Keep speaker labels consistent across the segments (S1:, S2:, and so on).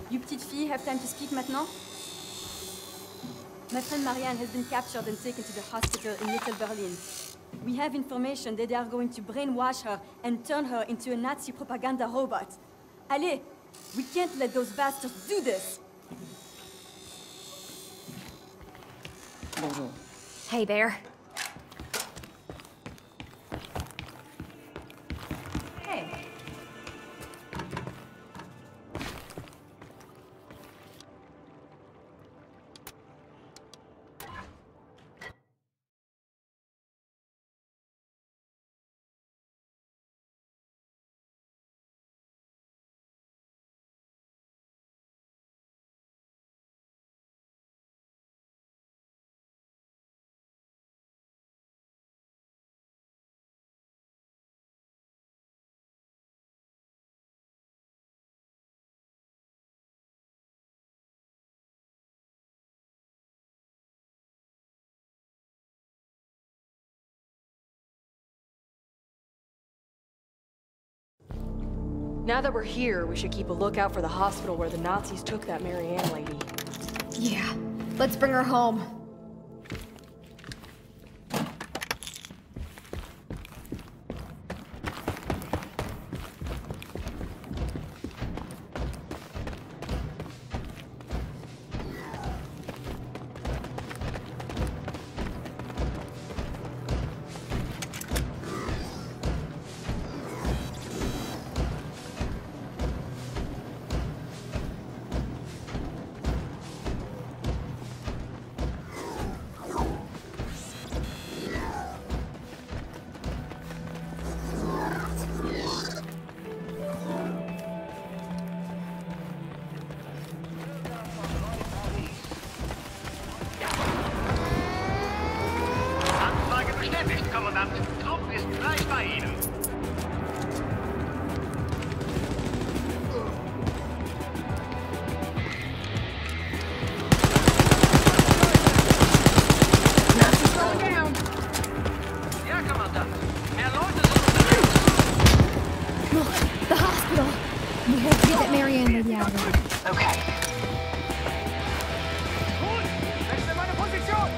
S1: You petite fille have time to speak maintenant? My friend Marianne has been captured and taken to the hospital in Little Berlin. We have information that they are going to brainwash her and turn her into a Nazi propaganda robot. Allez! We can't let those bastards do this!
S2: Bonjour.
S3: Hey there.
S1: Hey!
S4: Now that we're here, we should keep a lookout for the hospital where the Nazis took that Marianne lady.
S3: Yeah, let's bring her home.
S5: Trupp ist gleich bei Ihnen. Ja, Kommandant. Mehr Leute sind unterwegs.
S3: Look, the hospital. We have to get that Marianne lady out of there.
S2: Okay.
S5: Wechsle meine Position!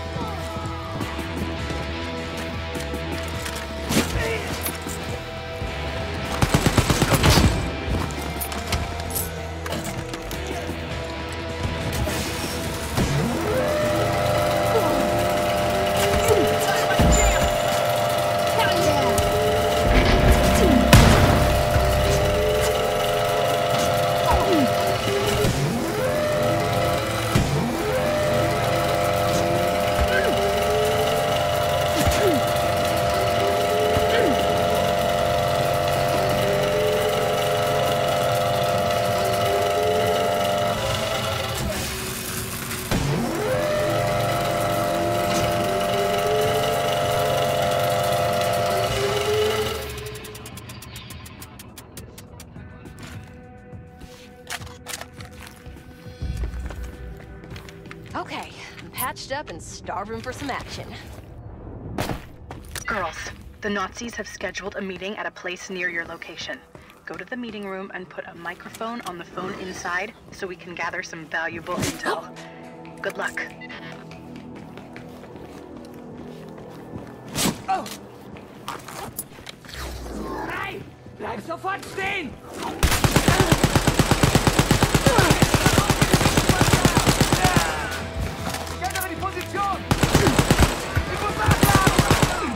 S4: Okay, I'm patched up and starving for some action.
S2: Girls, the Nazis have scheduled a meeting at a place near your location. Go to the meeting room and put a microphone on the phone inside so we can gather some valuable intel. Good luck.
S5: Oh! Hey! Bleib sofort stehen! Ich ändere die Position! Ich muss nachladen!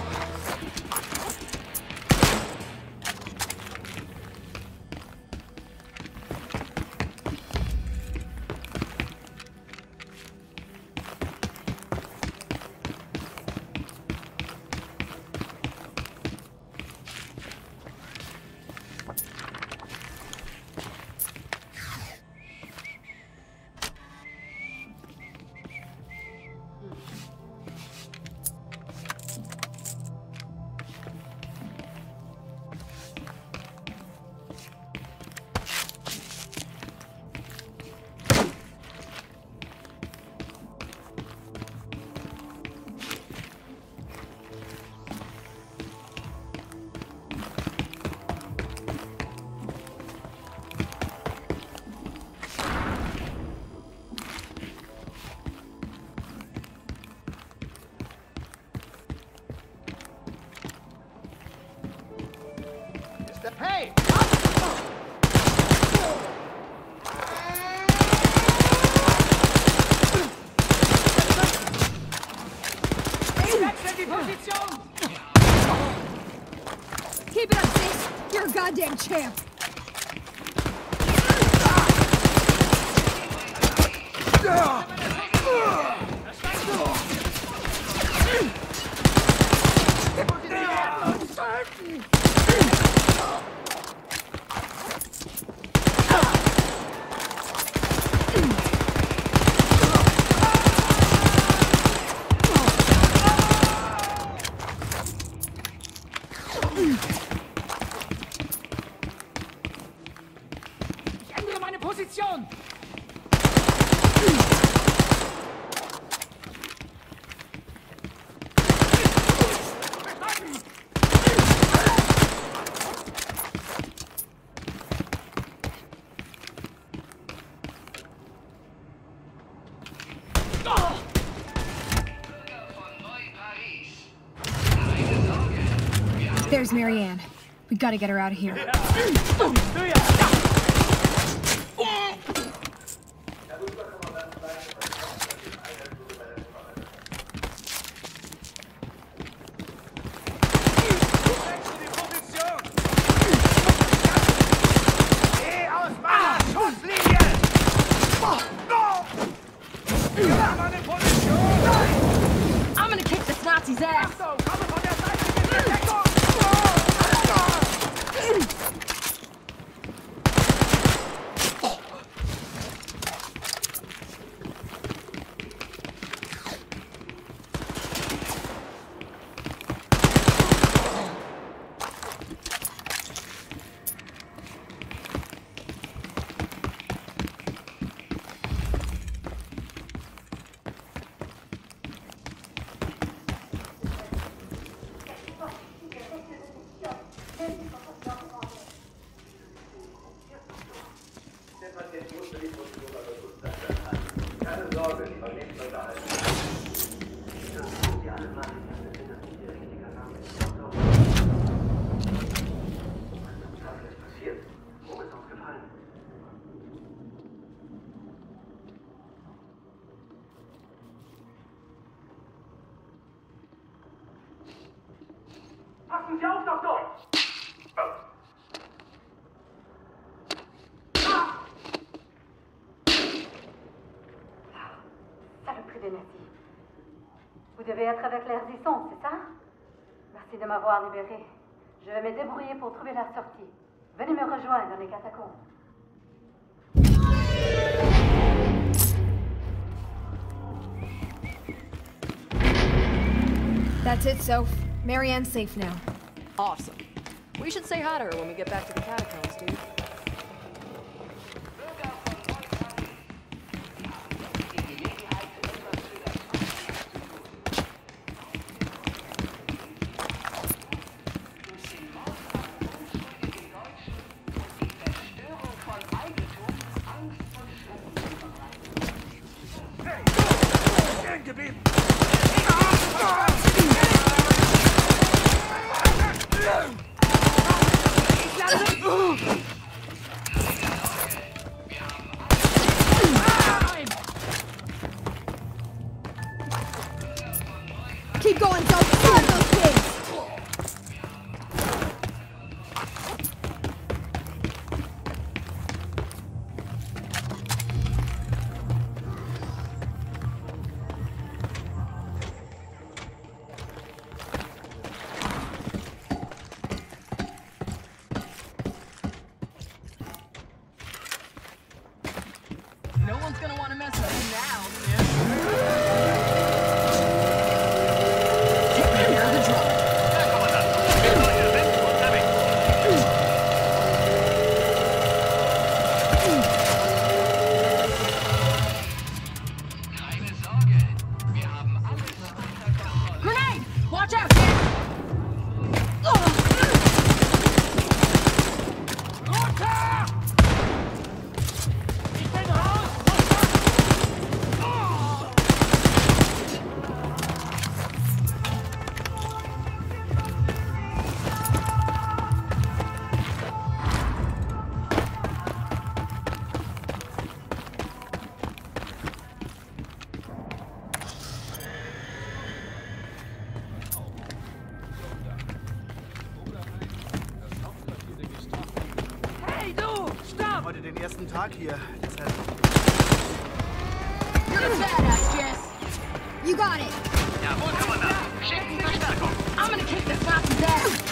S5: Wechsel die Position!
S3: Keep it up, sis. You're a goddamn champ.
S5: Ich ändere meine Position!
S3: There's Marianne. We gotta get her out of here.
S5: Wechsel die Position! Geh aus meiner Schusslinie! Ja, meine Position!
S3: I'm gonna kick this Nazi's ass.
S5: Achtung, komme von der Seite in die Deckung!
S6: Keine Sorge, die überlebt heute alles. Sie alle machen, das ist nicht der richtige Name. Was ist passiert? Wo ist uns gefallen?
S5: Passen Sie auf, Doktor!
S1: Saloperie des nazis. Vous devez être avec les résistants, c'est ça? Merci de m'avoir libéré. Je vais me débrouiller pour trouver la sortie. Venez me rejoindre dans les catacombes.
S3: That's it, Soph. Marianne's safe now.
S4: Awesome. We should say hi to her when we get back to the catacombs, dude.
S5: Stehen geblieben!
S3: Keep going, Soph. Kill those kids.
S4: No one's gonna want to mess with you now, man. Hear the drum. Grenade! Watch out, kid!
S5: Runter! Ich bin raus! heute den ersten Tag hier, deshalb...
S7: You're a badass, Jess.
S3: You got it.
S8: Jawohl, Kommandant. Schicken Verstärkung.
S7: I'm gonna kick this Nazi's ass.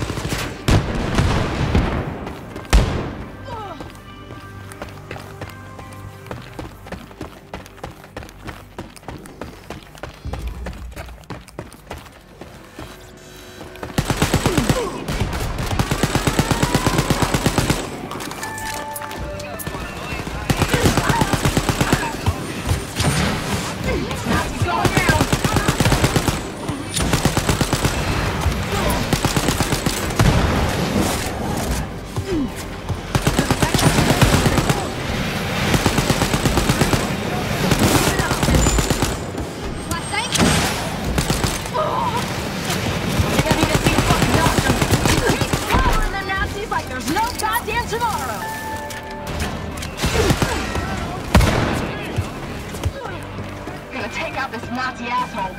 S7: Take out this Nazi asshole.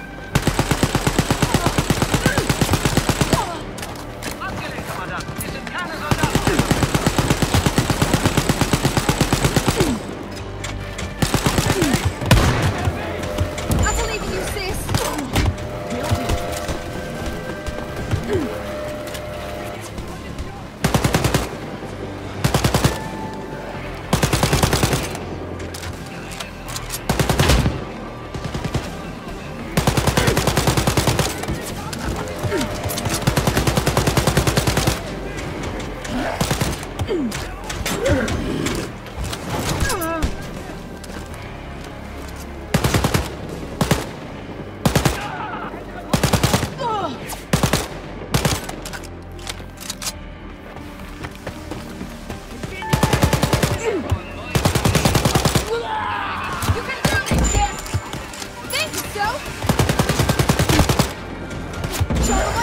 S8: Abgelehnt, Kommandant. Wir sind keine Soldaten.
S3: I believe in you, sis. Show